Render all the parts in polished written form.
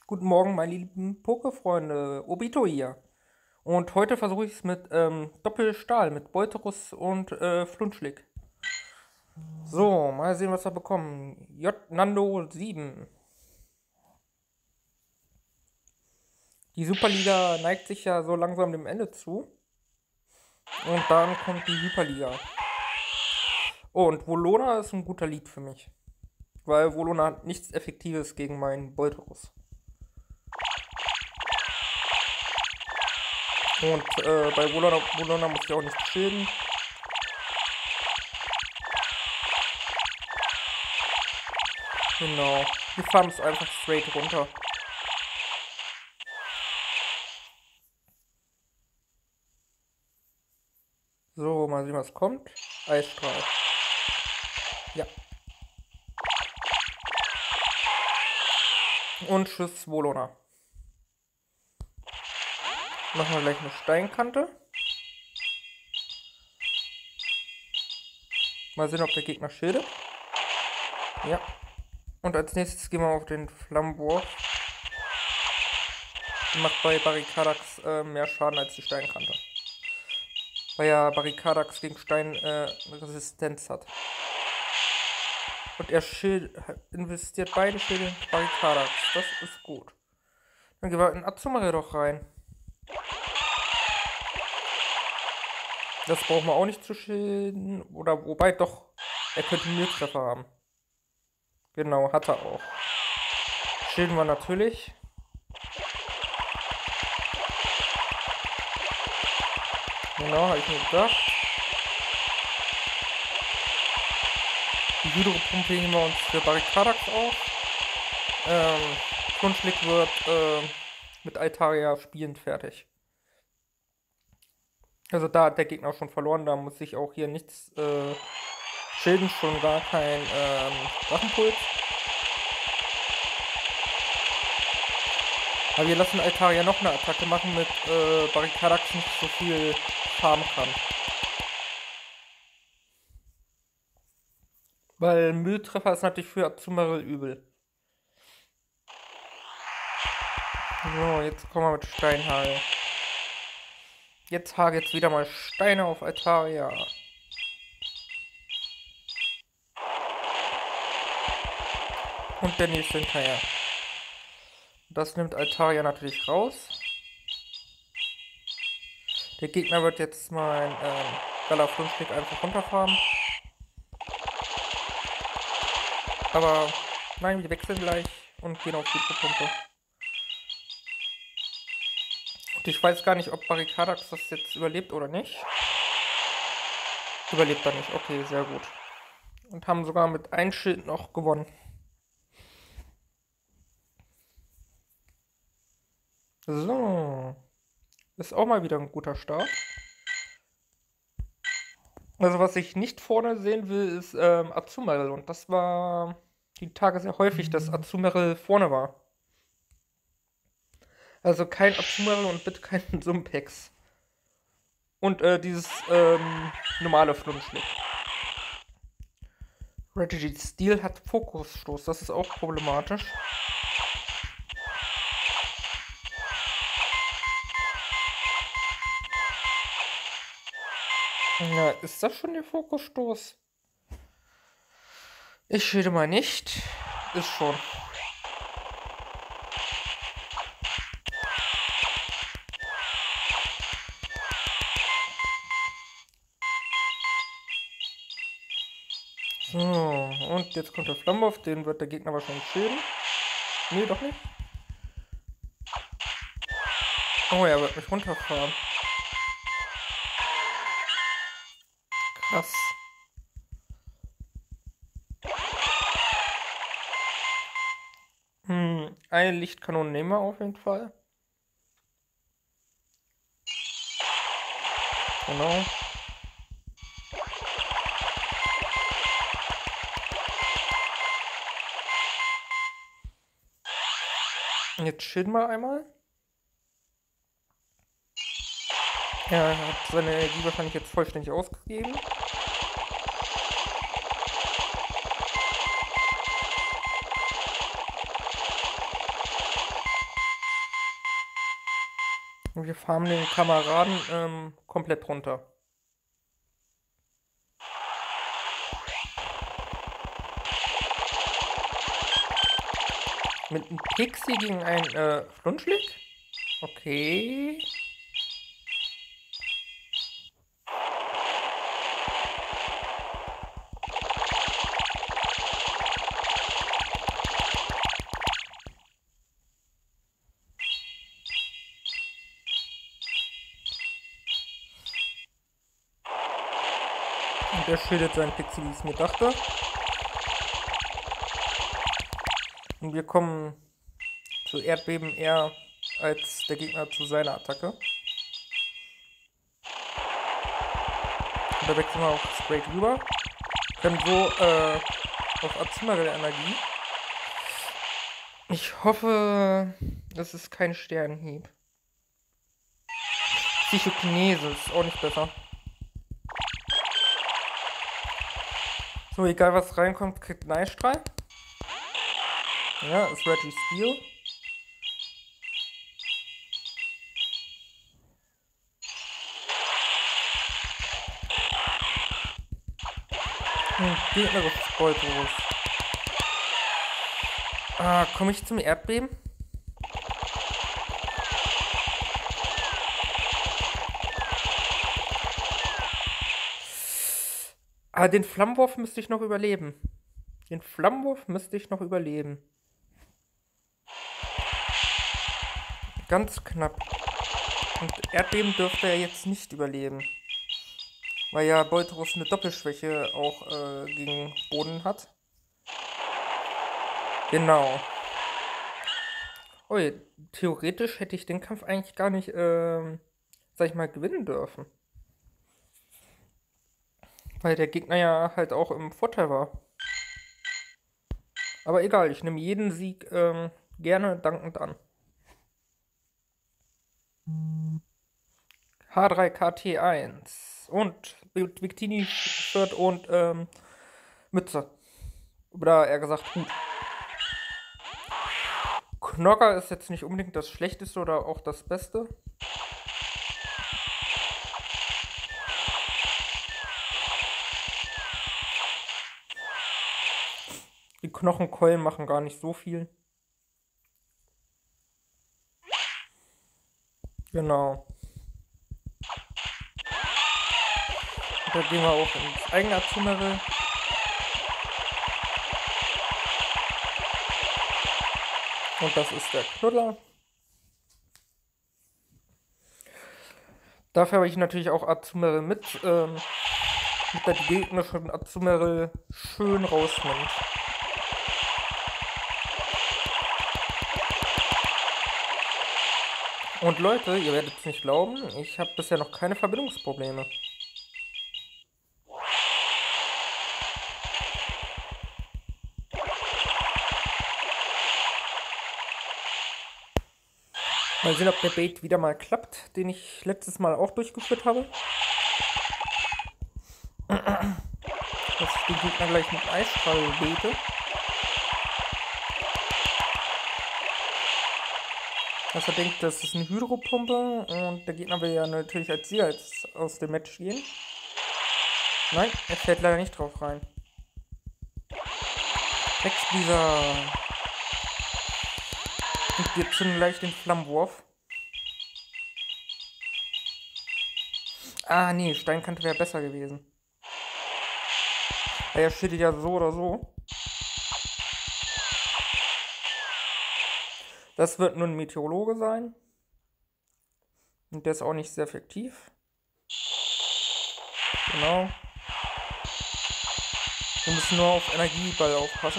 Guten Morgen, meine lieben Pokéfreunde. Obito hier. Und heute versuche ich es mit Doppelstahl, mit Beuterus und Flunschlick. So, mal sehen, was wir bekommen. J. Nando 7. Die Superliga neigt sich ja so langsam dem Ende zu. Und dann kommt die Hyperliga. Oh, und Volona ist ein guter Lied für mich. Weil Volona hat nichts Effektives gegen meinen Beuterus. Und bei Volona muss ich auch nicht schilden. Genau. Die Farm ist einfach straight runter. So, mal sehen, was kommt. Eisstrahl. Ja. Und Tschüss, Volona. Machen wir gleich eine Steinkante. Mal sehen, ob der Gegner schildet. Ja. Und als nächstes gehen wir auf den Flammenwurf. Der macht bei Barricadax mehr Schaden als die Steinkante. Weil ja Barricadax gegen Stein Resistenz hat. Und er investiert beide Schilde in Barricadax. Das ist gut. Dann gehen wir in Azumarill doch rein. Das brauchen wir auch nicht zu schilden. Oder wobei doch, er könnte einen Mülltreffer haben. Genau, hat er auch. Schilden wir natürlich. Genau, habe ich mir gedacht. Die Hydropumpe nehmen wir uns für Barricadax auf. Flunschlick wird mit Altaria spielend fertig. Also da hat der Gegner schon verloren, da muss ich auch hier nichts schilden, schon gar kein Drachenpuls. Aber wir lassen Altaria noch eine Attacke machen, mit Barricadax nicht so viel farmen kann. Weil Mülltreffer ist natürlich für Azumarill übel. So, jetzt kommen wir mit Steinhagel. Jetzt hagelt wieder mal Steine auf Altaria. Und der nächste hinterher. Das nimmt Altaria natürlich raus. Der Gegner wird jetzt mein Gala-Flunschlick einfach runterfahren. Aber nein, wir wechseln gleich und gehen auf die Pumpe. Und ich weiß gar nicht, ob Barricadax das jetzt überlebt oder nicht. Überlebt er nicht, okay, sehr gut. Und haben sogar mit einem Schild noch gewonnen. So. Ist auch mal wieder ein guter Start. Also was ich nicht vorne sehen will, ist Azumarill. Und das war die Tage sehr häufig, dass Azumarill vorne war. Also kein Azumarill und bitte kein Sumpex. Und dieses normale Flunschlick. Reggie Steel hat Fokusstoß, das ist auch problematisch. Na, ist das schon der Fokusstoß? Ich schilde mal nicht. Ist schon. So, und jetzt kommt der Flammenwurf, den wird der Gegner wahrscheinlich schilden. Nee, doch nicht. Oh, er wird mich runterfahren. Krass. Eine Lichtkanone nehmen wir auf jeden Fall. Genau. Jetzt chillen wir einmal. Er hat seine Energie wahrscheinlich jetzt vollständig ausgegeben. Und wir farmen den Kameraden komplett runter. Mit einem Pixie gegen einen Flunschlick? Okay. Und er schildert seinen Pixie, wie ich es mir dachte. Und wir kommen zu Erdbeben eher als der Gegner zu seiner Attacke. Und da wechseln wir auch straight rüber. Können so auf Azumarill Energie. Ich hoffe, das ist kein Sternenhieb. Psychokinese ist auch nicht besser. So, egal was reinkommt, kriegt einen Eisstrahl. Ja, ist Reggie Steel. Gegnerisches Boltos. Ah, komme ich zum Erdbeben? Ah, den Flammenwurf müsste ich noch überleben. Den Flammenwurf müsste ich noch überleben. Ganz knapp. Und Erdbeben dürfte er jetzt nicht überleben. Weil ja Bolterus eine Doppelschwäche auch gegen Boden hat. Genau. Ui, theoretisch hätte ich den Kampf eigentlich gar nicht, sag ich mal, gewinnen dürfen. Weil der Gegner ja halt auch im Vorteil war. Aber egal, ich nehme jeden Sieg gerne dankend an. H3KT1 und Victini-Shirt und Mütze. Oder eher gesagt Hut. Knocker ist jetzt nicht unbedingt das Schlechteste oder auch das Beste. Die Knochenkeulen machen gar nicht so viel. Genau. Und da gehen wir auch ins eigene Azumarill. Und das ist der Knuddler. Dafür habe ich natürlich auch Azumarill mit, damit er die gegnerischen Azumarill schön rausnimmt. Und Leute, ihr werdet es nicht glauben, ich habe bisher noch keine Verbindungsprobleme. Mal sehen, ob der Bait wieder mal klappt, den ich letztes Mal auch durchgeführt habe. Dass ich den Gegner gleich mit Eisstrahl baite. Dass er denkt, das ist eine Hydropumpe und der Gegner will ja natürlich als Sieger aus dem Match gehen. Nein, er fällt leider nicht drauf rein. Hexbleeder. Und wir zünden gleich den Flammenwurf. Ah, nee, Steinkante wäre besser gewesen. Weil er schüttet ja so oder so. Das wird nur ein Meteorologe sein. Und der ist auch nicht sehr effektiv. Genau. Wir müssen nur auf Energieball aufpassen.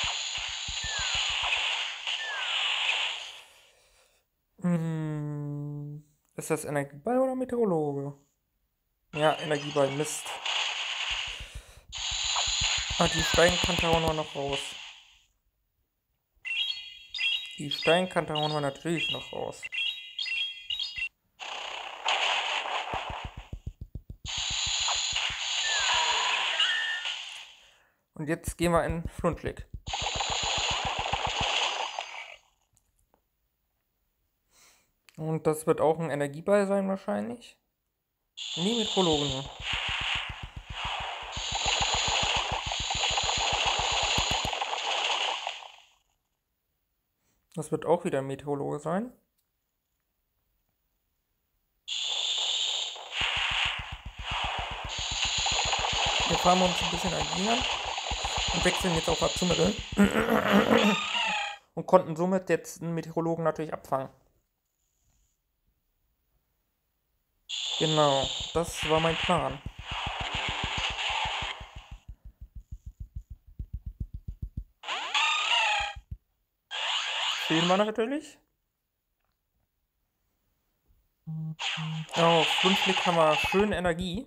Ist das Energieball oder Meteorologe? Ja, Energieball, Mist. Ah, die Steinkante hauen wir noch raus. Die Steinkante hauen wir natürlich noch raus. Und jetzt gehen wir in Flunschlick. Und das wird auch ein Energieball sein wahrscheinlich. Nee, Meteorologe nur. Das wird auch wieder ein Meteorologe sein. Wir fahren uns ein bisschen agieren und wechseln jetzt auf Azumarill. Und konnten somit jetzt einen Meteorologen natürlich abfangen. Genau, das war mein Plan. Fehlen wir natürlich. Auf Flunschblick haben wir schön Energie.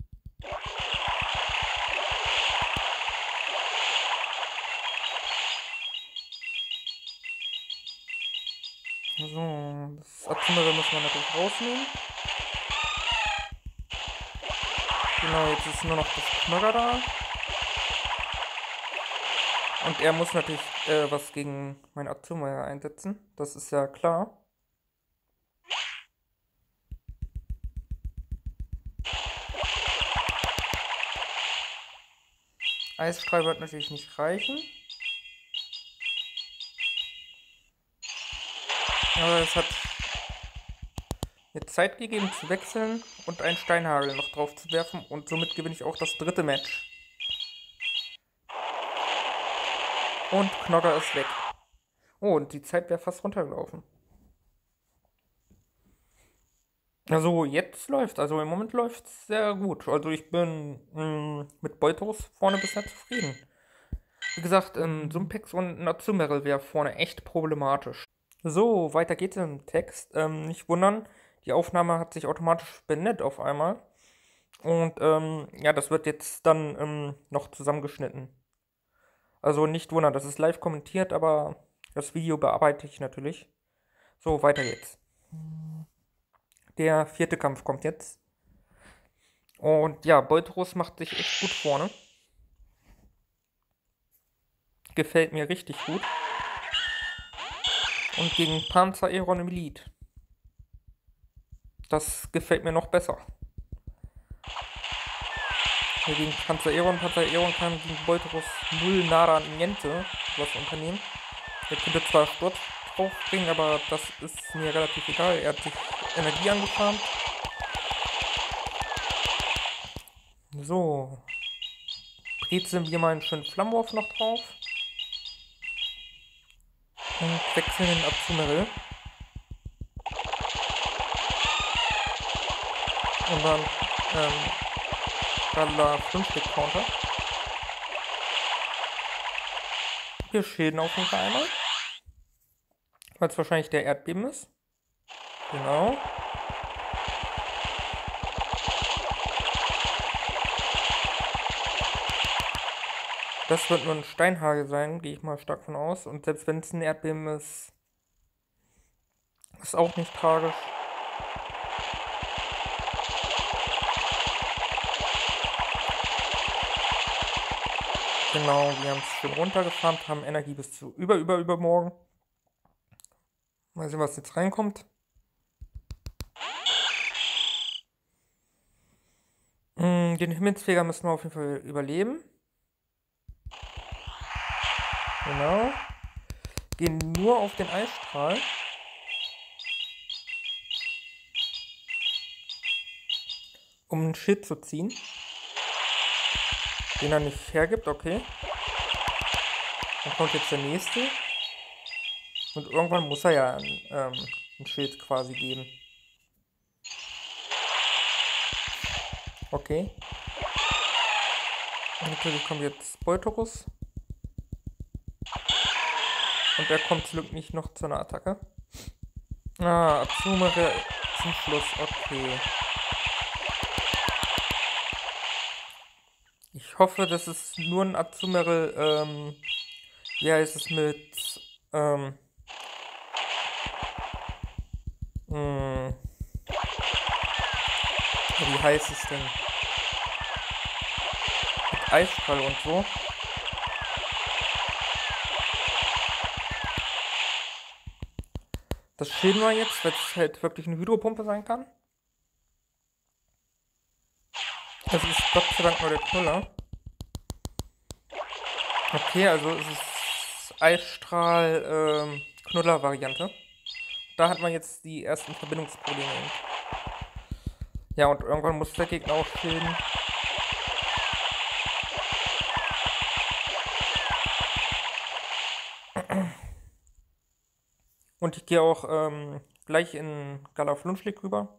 So, das Azumarill müssen wir natürlich rausnehmen. Genau, jetzt ist nur noch das Knogger da. Und er muss natürlich was gegen mein Azumarill einsetzen. Das ist ja klar. Eisstrahl wird natürlich nicht reichen. Aber es hat mir Zeit gegeben zu wechseln und einen Steinhagel noch drauf zu werfen. Und somit gewinne ich auch das dritte Match. Und Knogger ist weg. Oh, und die Zeit wäre fast runtergelaufen. Also jetzt läuft, also im Moment läuft es sehr gut. Also ich bin mit Beutos vorne bisher zufrieden. Wie gesagt, Sumpex und Azumarill wäre vorne echt problematisch. So, weiter geht's im Text. Nicht wundern, die Aufnahme hat sich automatisch beendet auf einmal. Und ja, das wird jetzt dann noch zusammengeschnitten. Also nicht wundern, das ist live kommentiert, aber das Video bearbeite ich natürlich. So, weiter geht's. Der vierte Kampf kommt jetzt. Und ja, Bolterus macht sich echt gut vorne. Gefällt mir richtig gut. Und gegen Panzer Aeron im Lead. Das gefällt mir noch besser. Hier gegen Panzer Aeron kann gegen Bolterus null nada niente was unternehmen. Er könnte zwar Sturz draufbringen, aber das ist mir relativ egal. Er hat sich Energie angefarmt. So. Brezeln wir mal einen schönen Flammenwurf noch drauf. Und wechseln den Azumarill. Und dann Radler 5 Counter. Wir schäden auf jeden Fall einmal. Weil es wahrscheinlich der Erdbeben ist. Genau. Das wird nur ein Steinhagel sein, gehe ich mal stark von aus. Und selbst wenn es ein Erdbeben ist, ist auch nicht tragisch. Genau, wir haben es schön runtergefarmt, haben Energie bis zu übermorgen. Mal sehen, was jetzt reinkommt. Den Himmelsfeger müssen wir auf jeden Fall überleben. Genau. Gehen nur auf den Eisstrahl. Um einen Schild zu ziehen. Den er nicht hergibt, okay. Dann kommt jetzt der nächste. Und irgendwann muss er ja ein Schild quasi geben. Okay. Und natürlich kommt jetzt Bolterus. Und er kommt zum Glück nicht noch zu einer Attacke. Ah, Azumarill zum Schluss, okay. Ich hoffe, das ist nur ein Azumarill, wie heißt es mit, wie heißt es denn? Mit Eisstrahl und so. Das schäden wir jetzt, weil es halt wirklich eine Hydropumpe sein kann. Das ist Gott sei Dank nur der Knüller. Okay, also es ist Eisstrahl-Knüller-Variante. Da hat man jetzt die ersten Verbindungsprobleme. Ja, und irgendwann muss der Gegner auch schilden. Und ich gehe auch gleich in Galaflunschlik rüber.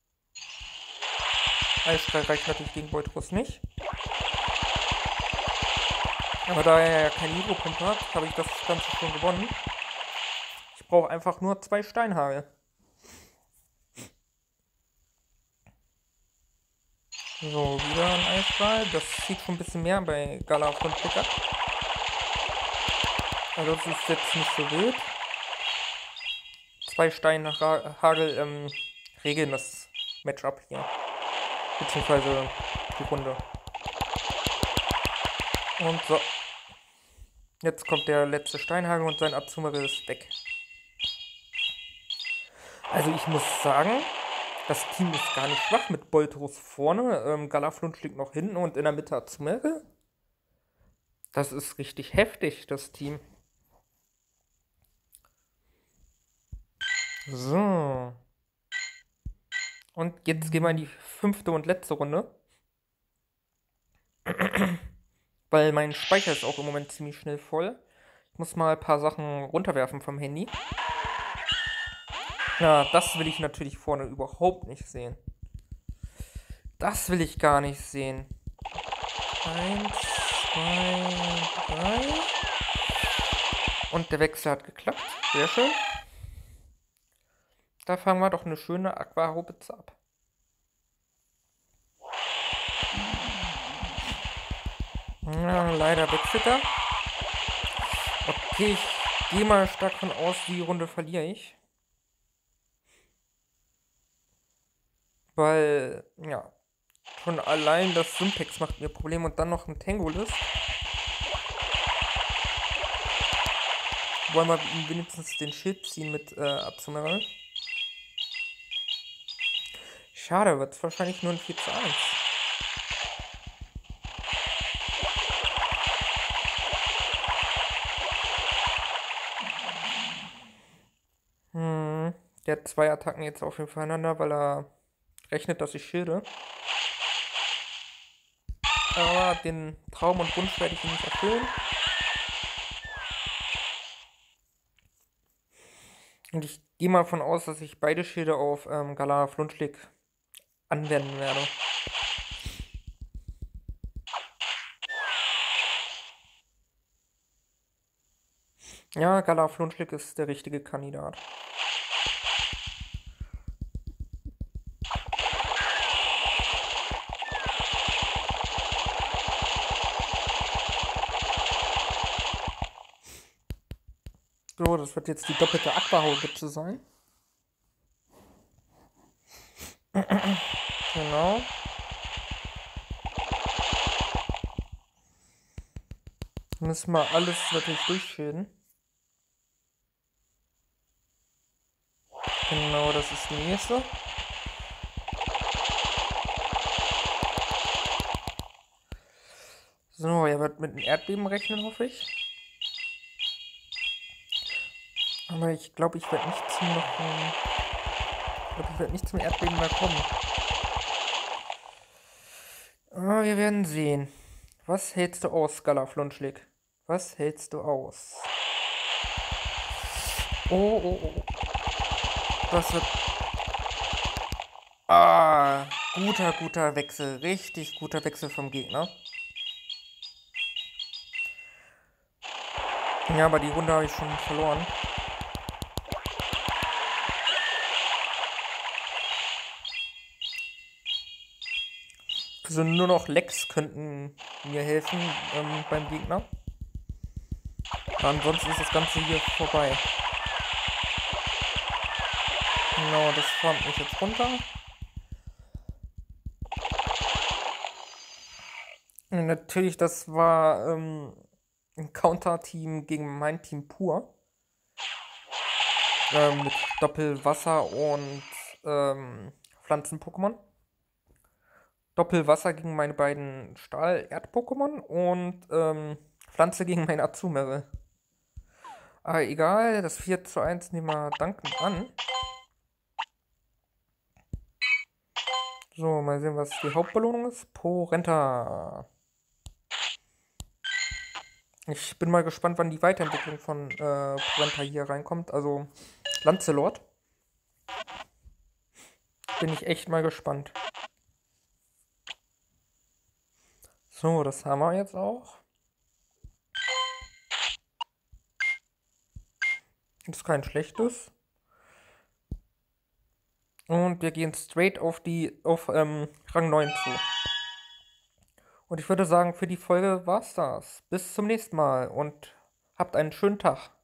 Eisstrahl reicht natürlich gegen Beutrus nicht. Aber da er ja kein Hydropumpe hat, habe ich das Ganze schon gewonnen. Ich brauche einfach nur 2 Steinhagel. So, wieder ein Eisstrahl. Das sieht schon ein bisschen mehr bei Galaflunschlik ab. Also das ist jetzt nicht so wild. 2 Steinhagel regeln das Matchup hier. Beziehungsweise die Runde. Und so. Jetzt kommt der letzte Steinhagel und sein Azumarill ist weg. Also ich muss sagen, das Team ist gar nicht schwach mit Boltrus vorne, Galaflunschlik noch hinten und in der Mitte Azumarill. Das ist richtig heftig, das Team. So. Und jetzt gehen wir in die 5. und letzte Runde. Weil mein Speicher ist auch im Moment ziemlich schnell voll. Ich muss mal ein paar Sachen runterwerfen vom Handy. Na, das will ich natürlich vorne überhaupt nicht sehen. Das will ich gar nicht sehen. 1, 2, 3. Und der Wechsel hat geklappt. Sehr schön. Da fangen wir doch eine schöne Aquahaubitze ab. Ja, leider wechselt er. Okay, ich gehe mal stark von aus, die Runde verliere ich. Weil, ja, schon allein das Simpex macht mir Probleme und dann noch ein Tangolis. Wollen wir ihm wenigstens den Schild ziehen mit Azumarill. Schade, wird es wahrscheinlich nur ein 4:1. Der hat 2 Attacken jetzt aufeinander, weil er rechnet, dass ich schilde. Aber den Traum und Wunsch werde ich ihm nicht erfüllen. Und ich gehe mal davon aus, dass ich beide Schilde auf Galaflunschlik anwenden werde. Ja, Galaflunschlik ist der richtige Kandidat. So, das wird jetzt die doppelte Aquahaubitze sein. Genau. Müssen wir alles natürlich durchschäden. Genau, das ist die nächste. So, er wird mit einem Erdbeben rechnen, hoffe ich. Aber ich glaube, ich werde nicht zum Erdbeben mehr kommen. Aber wir werden sehen. Was hältst du aus, Galaflunschlik? Was hältst du aus? Oh, oh, oh. Das wird... Ah, guter Wechsel. Richtig guter Wechsel vom Gegner. Ja, aber die Runde habe ich schon verloren. Also nur noch Lecks könnten mir helfen beim Gegner. Aber ansonsten ist das Ganze hier vorbei. Genau, das farmt mich jetzt runter. Und natürlich, das war ein Counter-Team gegen mein Team pur. mit Doppelwasser und Pflanzen-Pokémon. Doppelwasser gegen meine beiden Stahl-Erd-Pokémon und Pflanze gegen mein Azumarill. Aber egal, das 4:1 nehmen wir dankend an. So, mal sehen, was die Hauptbelohnung ist. Porenta. Ich bin mal gespannt, wann die Weiterentwicklung von Porenta hier reinkommt. Also Lancelot. Bin ich echt mal gespannt. So, das haben wir jetzt auch. Das ist kein schlechtes. Und wir gehen straight auf Rang 9 zu. Und ich würde sagen, für die Folge war's das. Bis zum nächsten Mal und habt einen schönen Tag.